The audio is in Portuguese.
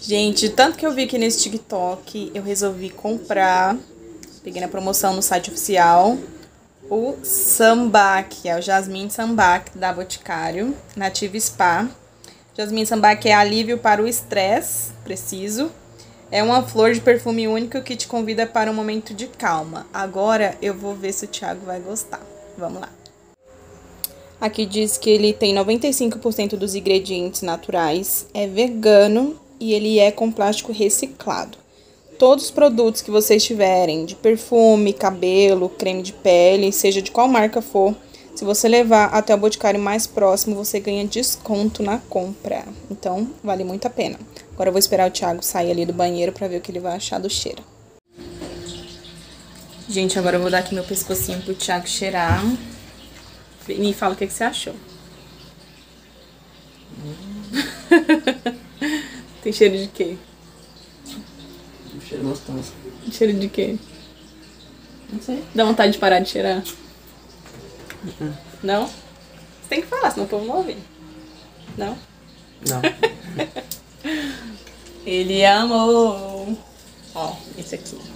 Gente, tanto que eu vi aqui nesse TikTok, eu resolvi comprar. Peguei na promoção no site oficial. O Sambac, é o Jasmim Sambac da Boticário, Nativa Spa. Jasmim Sambac é alívio para o estresse, preciso. É uma flor de perfume único que te convida para um momento de calma. Agora eu vou ver se o Thiago vai gostar. Vamos lá. Aqui diz que ele tem 95% dos ingredientes naturais, é vegano e ele é com plástico reciclado. Todos os produtos que vocês tiverem, de perfume, cabelo, creme de pele, seja de qual marca for, se você levar até o boticário mais próximo, você ganha desconto na compra. Então, vale muito a pena. Agora eu vou esperar o Thiago sair ali do banheiro pra ver o que ele vai achar do cheiro. Gente, agora eu vou dar aqui meu pescocinho pro Thiago cheirar. Me fala o que você achou. Tem cheiro de quê? Cheiro gostoso. Cheiro de quê? Não sei. Dá vontade de parar de cheirar? Não? Você tem que falar, senão o povo não ouve. Não? Não. Ele amou. Ó, esse aqui.